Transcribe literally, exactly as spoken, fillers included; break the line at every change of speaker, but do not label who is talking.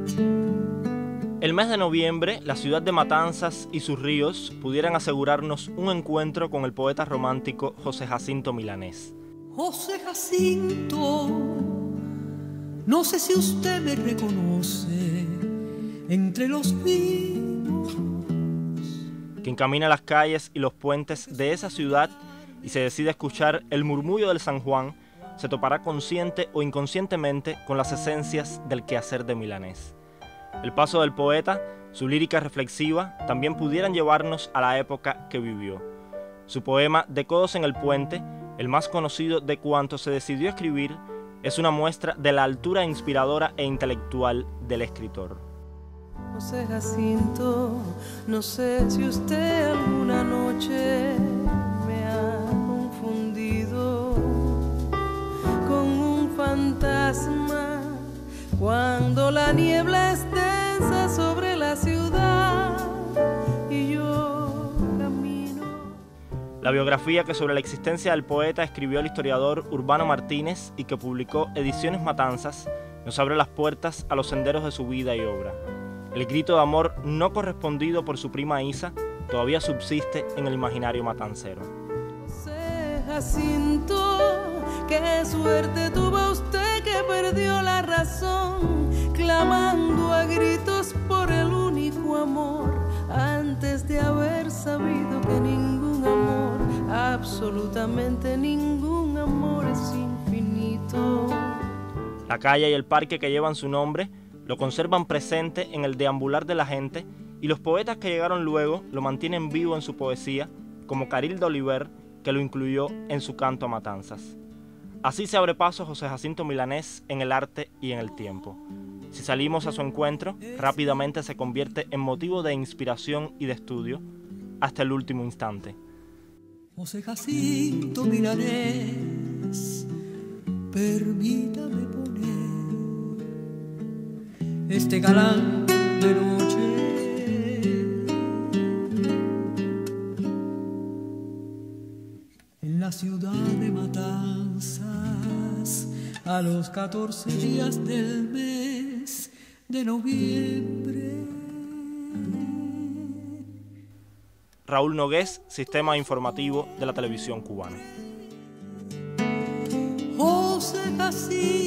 El mes de noviembre, la ciudad de Matanzas y sus ríos pudieran asegurarnos un encuentro con el poeta romántico José Jacinto Milanés.
José Jacinto, no sé si usted me reconoce entre los vivos.
Quien camina las calles y los puentes de esa ciudad y se decide a escuchar el murmullo del San Juan, se topará consciente o inconscientemente con las esencias del quehacer de Milanés. El paso del poeta, su lírica reflexiva, también pudieran llevarnos a la época que vivió. Su poema De codos en el puente, el más conocido de cuanto se decidió a escribir, es una muestra de la altura inspiradora e intelectual del escritor.
José Jacinto, no sé si usted alguna noche me ha confundido con un fantasma cuando la niebla es densa sobre la ciudad y yo camino.
La biografía que sobre la existencia del poeta escribió el historiador Urbano Martínez y que publicó Ediciones Matanzas nos abre las puertas a los senderos de su vida y obra. El grito de amor no correspondido por su prima Isa todavía subsiste en el imaginario matancero.
José Jacinto, qué suerte tuvo usted que perdió la razón, clamando a gritos por el único amor, antes de haber sabido que ningún amor, absolutamente ningún amor es infinito.
La calle y el parque que llevan su nombre lo conservan presente en el deambular de la gente y los poetas que llegaron luego lo mantienen vivo en su poesía, como Carildo Oliver, que lo incluyó en su canto a Matanzas. Así se abre paso José Jacinto Milanés en el arte y en el tiempo. Si salimos a su encuentro, rápidamente se convierte en motivo de inspiración y de estudio hasta el último instante.
José Jacinto Milanés, permítame poner este galán de noche en la ciudad de Matanzas a los catorce días del mes de noviembre.
Raúl Nogués, Sistema Informativo de la Televisión Cubana.
José Jacinto